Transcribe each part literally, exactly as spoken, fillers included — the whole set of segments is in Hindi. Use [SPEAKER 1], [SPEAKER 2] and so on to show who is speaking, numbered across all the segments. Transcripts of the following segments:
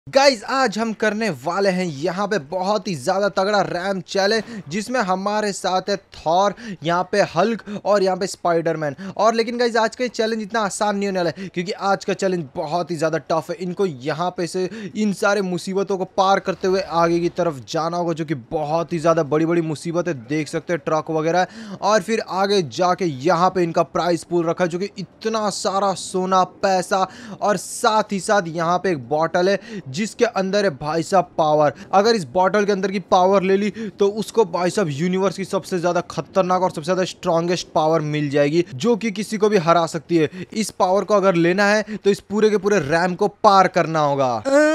[SPEAKER 1] गाइज आज हम करने वाले हैं यहाँ पे बहुत ही ज्यादा तगड़ा रैम चैलेंज जिसमें हमारे साथ है थॉर, यहाँ पे हल्क और यहाँ पे स्पाइडरमैन। और लेकिन गाइज आज का चैलेंज इतना आसान नहीं होने वाला है क्योंकि आज का चैलेंज बहुत ही ज्यादा टफ है। इनको यहाँ पे से इन सारे मुसीबतों को पार करते हुए आगे की तरफ जाना होगा, जो कि बहुत ही ज्यादा बड़ी बड़ी मुसीबतें देख सकते हैं, ट्रक वगैरह। और फिर आगे जाके यहाँ पे इनका प्राइस पूल रखा है जो कि इतना सारा सोना पैसा, और साथ ही साथ यहाँ पे एक बॉटल है जिसके अंदर है भाई साहब पावर। अगर इस बॉटल के अंदर की पावर ले ली तो उसको भाई साहब यूनिवर्स की सबसे ज्यादा खतरनाक और सबसे ज्यादा स्ट्रॉन्गेस्ट पावर मिल जाएगी जो कि किसी को भी हरा सकती है। इस पावर को अगर लेना है तो इस पूरे के पूरे रैम को पार करना होगा।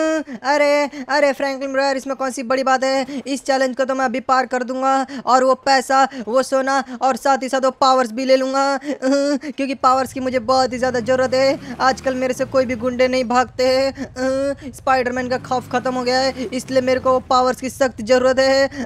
[SPEAKER 2] अरे अरे फ्रैंकलिन ब्रदर, इसमें कौन सी बड़ी बात है। इस चैलेंज को तो मैं अभी पार कर दूंगा और वो पैसा, वो सोना और साथ ही साथ वो पावर्स भी ले लूंगा क्योंकि पावर्स की मुझे बहुत ही ज्यादा जरूरत है। आजकल मेरे से कोई भी गुंडे नहीं भागते। स्पाइडरमैन का खौफ खत्म हो गया है, इसलिए मेरे को पावर्स की सख्त जरूरत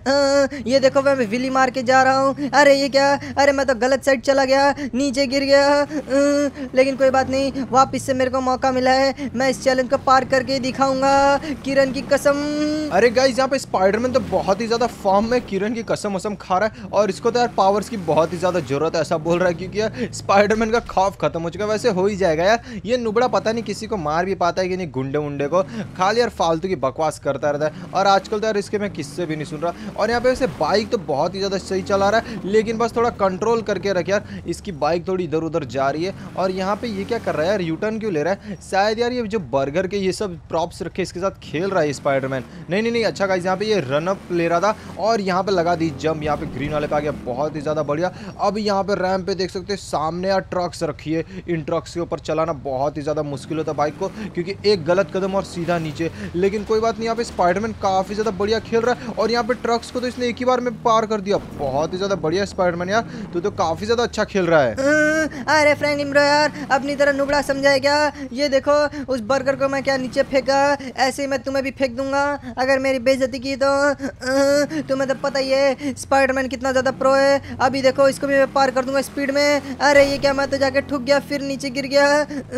[SPEAKER 2] है। ये देखो मैं विली मार के जा रहा हूँ। अरे ये क्या, अरे मैं तो गलत साइड चला गया, नीचे गिर गया। लेकिन कोई बात नहीं, वापिस से मेरे को मौका मिला है, मैं इस चैलेंज को पार करके दिखाऊंगा, किरण की कसम।
[SPEAKER 1] अरे गाइस यहाँ पे स्पाइडरमैन तो बहुत ही ज्यादा फॉर्म में किरण की कसम वसम खा रहा है और इसको तो यार पावर्स की बहुत ही ज्यादा जरूरत है, ऐसा बोल रहा है क्योंकि यार स्पाइडरमैन का खौफ खत्म हो चुका है। वैसे हो ही जाएगा यार, ये नुबड़ा पता नहीं किसी को मार भी पाता है कि नहीं, गुंडे उंडे को खाली यार फालतू की बकवास करता रहता है। और आजकल तो यार इसके मैं किससे भी नहीं सुन रहा। और यहाँ पे वैसे बाइक तो बहुत ही ज्यादा सही चला रहा है, लेकिन बस थोड़ा कंट्रोल करके रख यार, इसकी बाइक थोड़ी इधर उधर जा रही है। और यहाँ पे ये क्या कर रहा है यार, यूटर्न क्यों ले रहा है? शायद यार ये जो बर्गर के ये सब प्रॉप्स रखे इसके साथ खेल रहा है स्पाइडरमैन। नहीं नहीं नहीं, अच्छा गाइस यहाँ पे ये रन अप ले रहा था और यहाँ पे लगा दी जंप, यहाँ पे ग्रीन वाले पे आ गया, बहुत ही ज्यादा बढ़िया। अब यहाँ पे रैम पे देख सकते हैं सामने यार ट्रक्स रखी है, इन ट्रक्स के ऊपर चलाना बहुत ही ज्यादा मुश्किल होता है बाइक को क्योंकि एक गलत कदम और सीधा नीचे। लेकिन कोई बात नहीं, यहाँ पे स्पाइडरमैन काफी ज्यादा बढ़िया खेल रहा है और यहाँ पे ट्रक्स को तो इसने एक ही बार में पार कर दिया। बहुत ही ज्यादा बढ़िया स्पाइडरमैन यार, तू तो काफी ज्यादा अच्छा खेल रहा है।
[SPEAKER 2] अरे फ्रैंकलिन ब्रो यार, अपनी तरह नुबड़ा समझा है क्या? ये देखो उस बर्गर को मैं क्या नीचे फेंका, ऐसे ही मैं तुम्हें भी फेंक दूंगा अगर मेरी बेइज्जती की तो। तुम्हें तो पता ही है स्पाइडरमैन कितना ज्यादा प्रो है। अभी देखो इसको भी मैं पार कर दूंगा स्पीड में। अरे ये क्या, मैं तो जाके ठुक गया फिर नीचे गिर गया।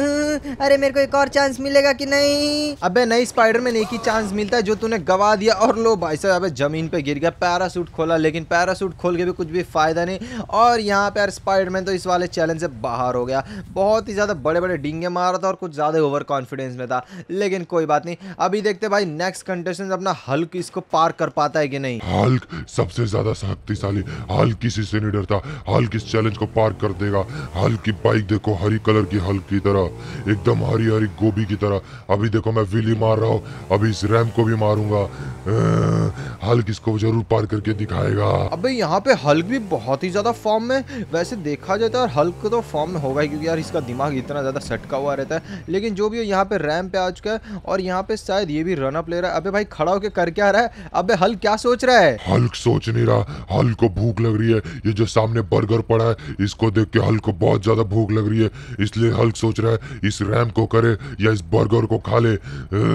[SPEAKER 2] अरे मेरे को एक और चांस मिलेगा कि नहीं?
[SPEAKER 1] अबे नहीं स्पाइडरमैन, एक ही चांस मिलता है जो तूने गवा दिया। और लो भाई साहब जमीन पे गिर गया, पैरासूट खोला लेकिन पैरासूट खोल के भी कुछ भी फायदा नहीं। और यहाँ पे यार स्पाइडरमैन तो इस वाले चैलेंज से बाहर हो गया। बहुत ही ज्यादा बड़े बड़े डींगे मार रहा था और कुछ ज्यादा ओवर कॉन्फिडेंस में था, लेकिन कोई बात नहीं। अभी देखते भाई नेक्स्ट कंटेस्टेंट अपना हल्क इसको पार कर पाता है कि नहीं।
[SPEAKER 3] हल्क सबसे ज्यादा शक्तिशाली, हल्क किसी से नहीं डरता, हल्क इस चैलेंज को पार कर देगा। हल्क की बाइक देखो, हरी कलर की हल्क की तरह, एकदम हरी हरी गोभी की तरह। अभी देखो मैं विली मार रहा हूँ, अभी इस रैम को भी मारूंगा। हल्क इसको जरूर पार करके दिखाएगा।
[SPEAKER 1] अबे यहाँ पे हल्क भी बहुत ही ज्यादा फॉर्म में, वैसे देखा जाए तो यार हल्क को तो फॉर्म में होगा ही क्योंकि यार इसका दिमाग इतना ज्यादा सटका हुआ रहता है। लेकिन जो भी हो यहाँ पे रैम पे आ चुका है और यहाँ पे शायद ये भी रन अप ले रहा है। अबे भाई खड़ा होके कर क्या रहा है? अबे हल्क क्या सोच रहा है?
[SPEAKER 3] हल्क सोच नहीं रहा, हल्क को भूख लग रही है। ये जो सामने बर्गर पड़ा है इसको देख के हल्क को बहुत ज्यादा भूख लग रही है, इसलिए हल्क सोच रहा है इस रैम को करे या इस बर्गर को खा ले।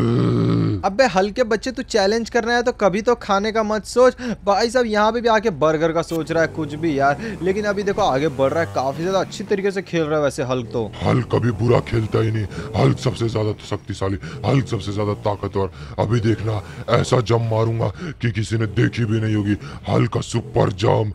[SPEAKER 1] अबे हल्क के बच्चे, तू चैलेंज करना है तो कभी तो खाने का मत सोच। भाई साहब यहाँ पे भी आके बर्गर का सोच रहा है कुछ भी यार। लेकिन अभी देखो आगे बढ़ रहा है, काफी ज्यादा अच्छी तरीके से खेल रहा है वैसे हल्क तो।
[SPEAKER 3] हल्क कभी बुरा खेलता ही नहीं, हल्क सबसे ज्यादा शक्तिशाली, हल्क सबसे ज्यादा ताकतवर। अभी देखना ऐसा जंप मारूंगा कि किसी ने देखी भी नहीं होगी, हल्क का सुपर जंप।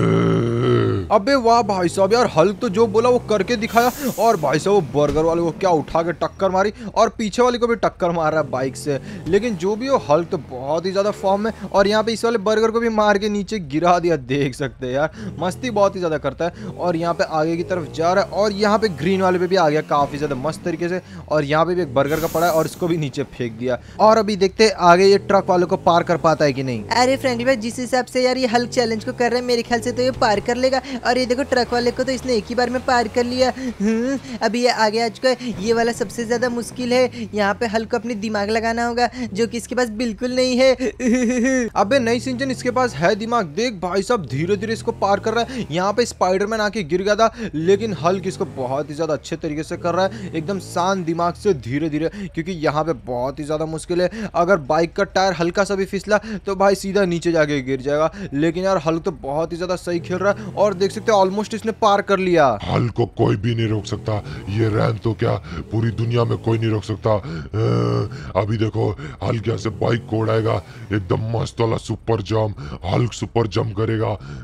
[SPEAKER 1] अबे वाह भाई साहब यार, हल्क तो जो बोला वो करके दिखाया। और भाई साहब वो बर्गर वाले को क्या उठा के टक्कर मारी और पीछे वाले को भी टक्कर मार रहा है बाइक से। लेकिन जो भी हो हल्क तो बहुत ही ज्यादा फॉर्म में। और यहाँ पे इस वाले बर्गर को भी मार के नीचे गिरा दिया, देख सकते हैं यार, मस्ती बहुत ही ज्यादा करता है। और यहाँ पे आगे की तरफ जा रहा है और यहाँ पे ग्रीन वाले पे भी आ गया काफी ज्यादा मस्त तरीके से। और यहाँ पे भी एक बर्गर का पड़ा है और इसको भी नीचे फेंक दिया। और अभी देखते हैं आगे ये ट्रक वालों को पार कर पाता है कि नहीं।
[SPEAKER 2] अरे फ्रैंकलिन भाई, जिस हिसाब से यार ये हल्क चैलेंज को कर रहे हैं मेरे ख्याल से तो ये पार कर लेगा। और ये देखो ट्रक वाले को तो इसने एक ही बार में पार कर लिया। अभी ये आगे आ चुका है, ये वाला सबसे ज्यादा मुश्किल है। यहाँ पे हल्क को अपनी दिमाग लगाना होगा जो कि इसके पास बिल्कुल नहीं है।
[SPEAKER 1] अबे नहीं सिंचन, इसके पास है दिमाग। देख भाई साहब धीरे धीरे इसको पार कर रहा है। यहाँ पे स्पाइडरमैन आके गिर गया था लेकिन हल्क इसको बहुत ही ज्यादा अच्छे तरीके से कर रहा है, एकदम शांत दिमाग से धीरे धीरे, क्योंकि यहाँ पे बहुत ही ज्यादा मुश्किल है। अगर बाइक का टायर हल्का सा भी फिसला तो भाई सीधा नीचे जाके गिर जाएगा। लेकिन यार हल्क तो बहुत ही ज्यादा सही खेल रहा है और देख सकते हैं ऑलमोस्ट इसने पार कर लिया।
[SPEAKER 3] हल्क को कोई भी नहीं रोक सकता, ये रैम तो क्या पूरी दुनिया में कोई नहीं रोक सकता। अभी देखो हल्क यहाँ से बाइक को उड़ाएगा, एकदम मस्त वाला super jump, Hulk super jump करेगा।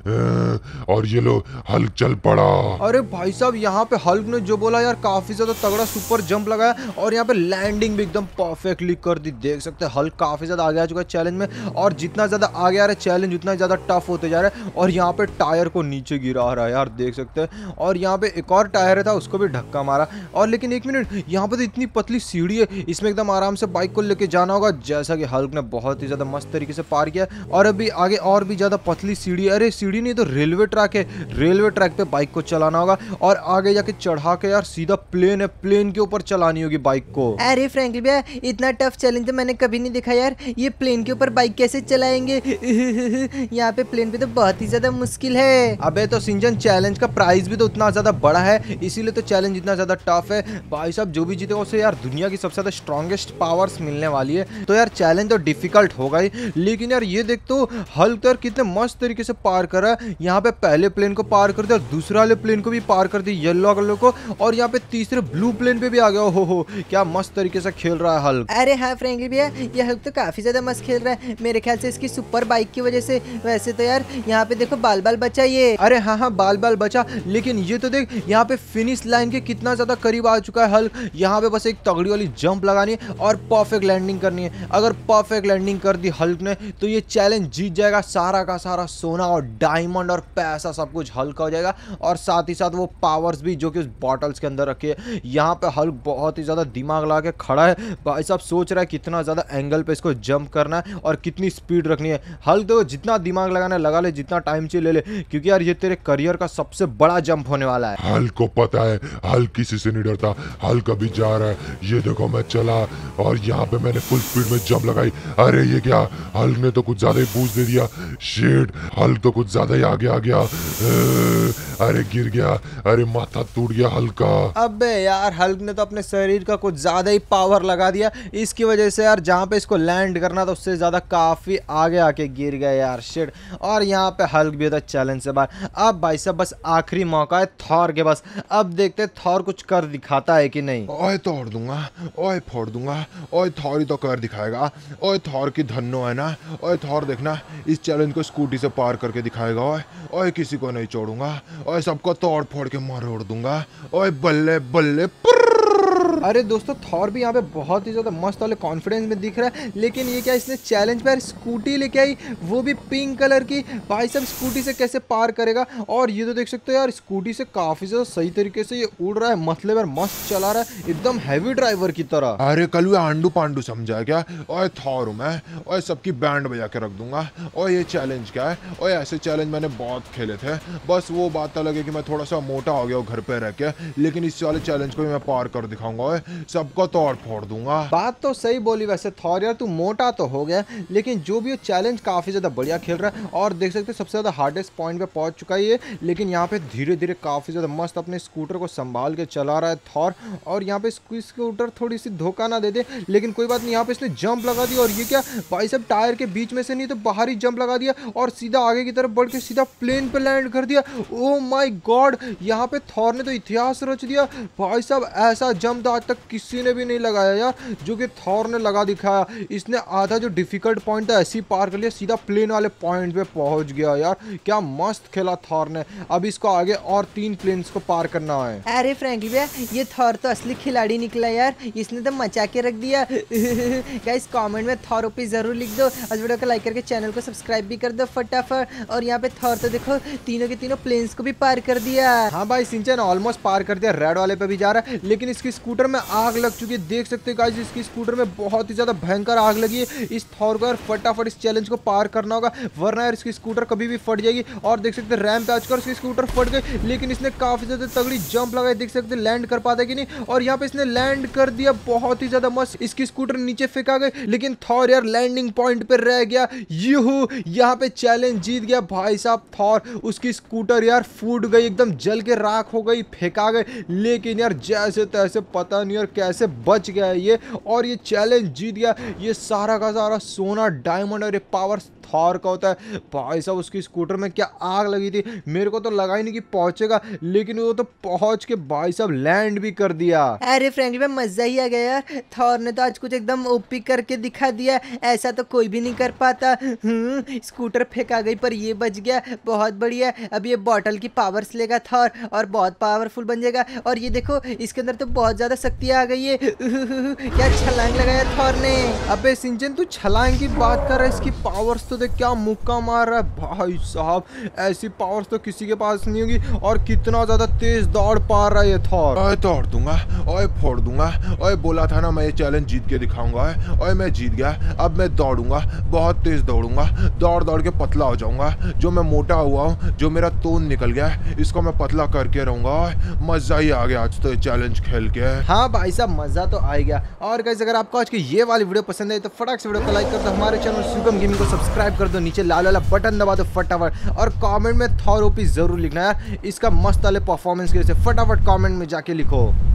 [SPEAKER 3] अ, और ये लो हल्क चल पड़ा।
[SPEAKER 1] अरे भाई साहब यहाँ पे हल्क ने जो बोला यार काफी ज्यादा तगड़ा सुपर जंप लगाया और यहाँ पे लैंडिंग भी एकदम परफेक्टली कर दी। देख सकते हैं हल्क काफी ज्यादा आगे आ चुका है चैलेंज में, और जितना ज्यादा आगे आ रहा है चैलेंज उतना ज्यादा टफ होते जा रहा है। और यहाँ पे टायर को नीचे गिरा रहा है यार, देख सकते हैं। और यहाँ पे एक और टायर था उसको भी धक्का मारा। और लेकिन एक मिनट, यहाँ पे तो इतनी पतली सीढ़ी है, इसमें एकदम आराम से बाइक को लेके जाना होगा, जैसा कि हल्क ने बहुत ही ज्यादा मस्त तरीके से पार किया। और अभी आगे और भी ज्यादा पतली सीढ़ी, अरे सीढ़ी नहीं तो रेलवे ट्रैक है, रेलवे ट्रैक पे बाइक को चलाना होगा और आगे जाके चढ़ा के यार सीधा प्लेन है, प्लेन के ऊपर चलानी होगी बाइक को।
[SPEAKER 2] अरे फ्रैंकलिन भैया इतना टफ चैलेंज तो मैंने कभी नहीं देखा यार, ये प्लेन के ऊपर बाइक कैसे चलाएंगे? यहाँ पे प्लेन पे तो बहुत ही ज्यादा मुश्किल है।
[SPEAKER 1] अबे तो सिंजन चैलेंज का प्राइस भी तो उतना ज्यादा बड़ा है, इसीलिए तो चैलेंज इतना ज्यादा टफ है। भाई साहब जो भी जीतेगा उसे यार दुनिया की सबसे ज्यादा स्ट्रॉन्गेस्ट पावर्स मिलने वाली है, तो यार चैलेंज तो डिफिकल्ट होगा ही। लेकिन यार ये देख तो हल्क तो यार कितने मस्त तरीके से पार कर रहा है। यहाँ पे पहले प्लेन को पार कर दिया और दूसरे वाले प्लेन को भी पार कर दिया येलो कलर को, और यहाँ पे तीसरे ब्लू प्लेन पे भी आ गया। हो हो क्या मस्त तरीके से खेल रहा है हल्क।
[SPEAKER 2] अरे हाँ फ्रैंकलिन भैया ये हल्क तो काफी ज्यादा मस्त खेल रहा है, मेरे ख्याल से इसकी सुपर बाइक की वजह से। वैसे तो यार यहाँ पे देखो बाल बाल बचा ये।
[SPEAKER 1] अरे हाँ हाँ बाल बाल बचा, लेकिन ये तो देख यहाँ पे फिनिश लाइन के कितना ज्यादा करीब आ चुका है हल्क। यहाँ पे बस एक तगड़ी वाली जंप लगानी है और परफेक्ट लैंडिंग करनी है। अगर परफेक्ट लैंडिंग कर दी हल्क ने तो ये चैलेंज जीत जाएगा, सारा का सारा सोना और डायमंड और पैसा सब कुछ हल्क हो जाएगा, और साथ ही साथ वो पावर्स भी जो कि उस बॉटल्स के अंदर रखे है। यहाँ पे हल्क बहुत ही ज्यादा दिमाग लगा के खड़ा है, भाई साहब सोच रहा है कितना ज्यादा एंगल पे इसको जंप करना है और कितनी स्पीड रखनी है। हल्क तो जितना दिमाग लगाना लगा ले, जितना टाइम चाहिए ले ले, क्योंकि यार ये तेरे करियर का सबसे बड़ा जंप होने वाला है।
[SPEAKER 3] हल्क को पता है हल्क किसी से नहीं डरता, हल्क अभी जा रहा है। ये देखो मैं चला और यहाँ पे मैंने फुल स्पीड में जंप लगाई। अरे ये क्या, हल्क ने तो कुछ ज्यादा ही बूस्ट दे दिया। शिट, हल्क तो कुछ ज्यादा ही आगे आ गया। अरे गिर गया, अरे माथा टूट गया हल्क का।
[SPEAKER 1] अबे यार हल्क ने तो अपने शरीर का कुछ ज्यादा ही पावर लगा दिया, इसकी वजह से यार जहाँ पे इसको लैंड करना था उससे ज्यादा काफी आगे आके गिर गया यार। शिट, और यहाँ पे हल्क भी था चैलेंज से बाहर। अब भाई साहब बस आखिरी मौका है थॉर के पास, अब देखते थॉर कुछ कर दिखाता है कि नहीं।
[SPEAKER 3] ओए तोड़ दूंगा, ओए फोड़ दूंगा, ओए थॉर ही तो कर दिखाएगा। ओए थॉर की धन्नो है ना, ओए थॉर देखना इस चैलेंज को स्कूटी से पार करके दिखाएगा। ओए ओए किसी को नहीं छोड़ूंगा, ओए सबको तोड़ फोड़ के मरोड़ दूंगा। ओए बल्ले बल्ले।
[SPEAKER 1] अरे दोस्तों थॉर भी यहाँ पे बहुत ही ज्यादा मस्त वाले कॉन्फिडेंस में दिख रहा है, लेकिन ये क्या इसने चैलेंज पे यार स्कूटी लेके आई, वो भी पिंक कलर की। भाई साहब स्कूटी से कैसे पार करेगा? और ये तो देख सकते हो यार स्कूटी से काफी ज्यादा सही तरीके से ये उड़ रहा है, मतलब यार मस्त चला रहा है एकदम हैवी ड्राइवर की तरह।
[SPEAKER 3] अरे कल वो आंडू पांडू समझा क्या? ओए थॉर हूँ मैं, ओए सबकी बैंड बजा के रख दूंगा। ओए ये चैलेंज क्या है? ओए ऐसे चैलेंज मैंने बहुत खेले थे, बस वो बात अलग है कि मैं थोड़ा सा मोटा हो गया घर पे रह के, लेकिन इस वाले चैलेंज को भी मैं पार कर दिखाऊंगा। सबको तोड़ फोड़ दूंगा।
[SPEAKER 1] बात तो सही बोली वैसे थॉर यार, तू मोटा तो हो गया लेकिन जो भी चैलेंज काफी ज्यादा बढ़िया खेल रहा है, और देख सकते सबसे ज्यादा हार्डेस्ट पॉइंट पे पहुंच चुका है ये। लेकिन यहाँ पे धीरे धीरे काफी ज्यादा मस्त अपने स्कूटर को संभाल के चला रहा है थॉर, और यहाँ पे स्कूटर थोड़ी सी धोखा ना दे दे, लेकिन कोई बात नहीं। यहाँ पे इसने जंप लगा दिया, और ये क्या भाई साहब टायर के बीच में से नहीं तो बाहर ही जंप लगा दिया और सीधा आगे की तरफ बढ़ के सीधा प्लेन पे लैंड कर दिया। ओ माई गॉड, यहाँ पे थॉर ने तो इतिहास रच दिया भाई साहब। ऐसा जंप तो आज तक किसी ने भी नहीं लगाया यार, जो कि थॉर ने लगा दिखाया। इसने आधा जो डिफिकल्ट पॉइंट था ऐसे ही पार कर लिया, सीधा प्लेन वाले पॉइंट पे पहुंच गया यार। क्या मस्त खेला थॉर ने। अब इसको आगे और तीन प्लेन्स को पार करना है।
[SPEAKER 2] अरे फ्रैंकलिन भैया ये थॉर तो असली खिलाड़ी निकला यार, इसने तो मचा के रख दिया। गाइस कमेंट में थॉर ओपी जरूर लिख दो, और वीडियो को लाइक करके चैनल को सब्सक्राइब भी कर दो फटाफट। और यहाँ पे थॉर तो देखो तीनों के तीनों प्लेन्स को भी पार कर दिया।
[SPEAKER 1] हाँ भाई सिंचन ऑलमोस्ट पार कर दिया, रेड वाले पे भी जा रहा है, लेकिन इसकी स्कूटर में आग लग चुकी है। देख सकते हो गाइस इसकी स्कूटर में बहुत ही ज्यादा भयंकर आग लगी है। इस थॉर को यार फटाफट इस चैलेंज को पार करना होगा, वरना यार इसकी स्कूटर कभी भी फट जाएगी। और देख सकते रैंप पे आकर इसकी स्कूटर फट गई, लेकिन इसने काफी ज्यादा तगड़ी जंप लगाई, देख सकते लैंड कर पाता है कि नहीं। और यहाँ पे इसने लैंड कर दिया बहुत ही ज्यादा मस्त, इसकी स्कूटर नीचे फेंका गई, लेकिन थॉर यार लैंडिंग पॉइंट पे रह गया। यूहू, यहाँ पे चैलेंज जीत गया भाई साहब थॉर। उसकी स्कूटर यार फूट गई, एकदम जल के राख हो गई, फेंका गई, लेकिन यार जैसे तैसे पता पता नहीं यार कैसे बच गया है ये और ये चैलेंज जीत गया। ये सारा का सारा सोना, डायमंड और ये पावर थॉर का होता है। भाई साहब उसकी स्कूटर में क्या आग लगी थी, मेरे को तो लगा ही नहीं कि पहुंचेगा, लेकिन वो तो पहुंच के भाई साहब लैंड भी कर दिया।
[SPEAKER 2] अरे फ्रेंकलिन में मजा ही आ गया यार, थॉर ने तो आज कुछ एकदम ओपी करके दिखा दिया, ऐसा तो कोई भी नहीं कर पाता। हम्म स्कूटर फेंका गई पर ये बच गया, बहुत बढ़िया। अब ये बॉटल की पावर्स लेगा थॉर और बहुत पावरफुल बन जाएगा। और ये देखो इसके अंदर तो बहुत ज्यादा शक्ति आ गई है। क्या छलांग लगाया थॉर ने।
[SPEAKER 1] अबे सिंचन तू छलांग की बात कर रहा है, इसकी पावर्स तो देख क्या मुक्का मार रहा है भाई साहब, ऐसी पावर्स तो किसी के पास नहीं होगी। और कितना ज्यादा तेज दौड़ पा रहा है ये थॉर।
[SPEAKER 3] ओए तोड़ दूंगा, ओए फोड़ दूंगा, ओए बोला था ना मैं ये चैलेंज जीत के दिखाऊंगा। ओए मैं जीत गया, अब मैं दौड़ूंगा, बहुत तेज दौड़ूंगा, दौड़ दौड़ के पतला हो जाऊंगा। जो मैं मोटा हुआ हूँ, जो मेरा तोन निकल गया है, इसको मैं पतला करके रहूंगा। मजा ही आ गया आज तो ये चैलेंज खेल के।
[SPEAKER 1] हाँ भाई साहब मजा तो आ गया। और गाइस अगर आपको आज की ये वाली वीडियो पसंद आई तो फटाक से वीडियो को लाइक कर दो, हमारे चैनल सुगम गेमिंग को सब्सक्राइब कर दो, नीचे लाल वाला बटन दबा दो फटाफट, और कमेंट में थॉर ओपी जरूर लिखना है। इसका मस्त वाले परफॉर्मेंस की वजह से फटाफट कमेंट में जाके लिखो।